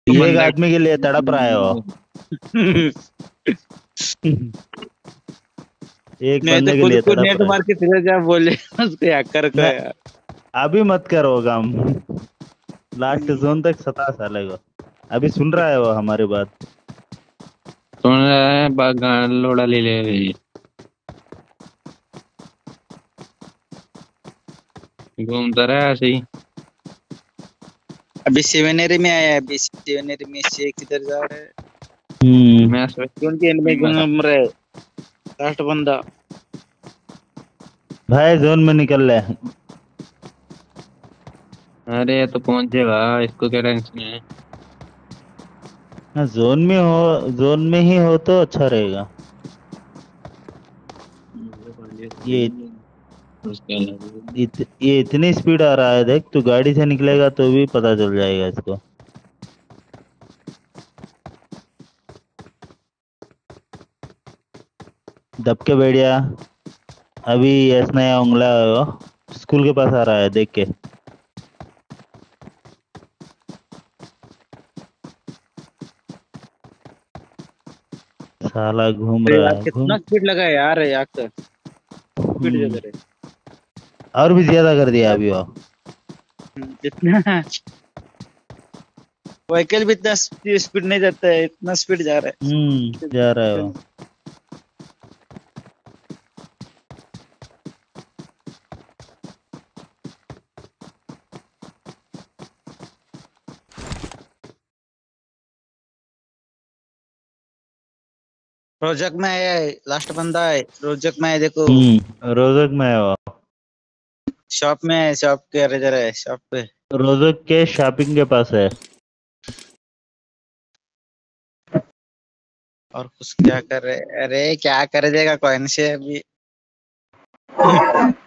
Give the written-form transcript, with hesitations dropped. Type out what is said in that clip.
एक आदमी के लिए तड़प रहा है वो। एक नहीं तो बंदे के खुद लिए को तड़प नेट रहा मार के फिर जा बोले उसको हैकर को है। यार। अभी मत करो काम। लास्ट जोन तक सता साले को। अभी सुन रहा है वो हमारी बात। सुन रहा है लोड़ा ले ले घूमता रहा ऐसे ही। अभी सेवेनरी में आया है, अभी सेवेनरी में से किधर जा रहा है। मैं सोच जोन के एंड में घूम रहा है लास्ट बंदा। भाई जोन में निकल ले। अरे ये तो पहुंचेगा, इसको क्या टेंशन है। हाँ, जोन में हो, जोन में ही हो तो अच्छा रहेगा। ये उसके अलावा ये इतनी स्पीड आ रहा है, देख तू गाड़ी से निकलेगा तो भी पता चल जाएगा इसको। दब के बैठ जा। अभी यस नया उंगला है वो, स्कूल के पास आ रहा है देख के। साला घूम अरे रहा यार है घूम। कितना स्पीड लगा है यार यार स्पीड जो करे। और भी ज्यादा कर दिया अभी वो। इतना व्हीकल भी इतना स्पीड नहीं जाता है, इतना स्पीड जा रहा जा रहा है है। वो। प्रोजेक्ट में आया है, लास्ट बंदा है प्रोजेक्ट में है देखो। रोजक में है वो। शॉप में है, शॉप के इधर है शॉप पे। रोजक के शॉपिंग के पास है। और कुछ क्या कर रहे, अरे क्या कर देगा कौन से अभी।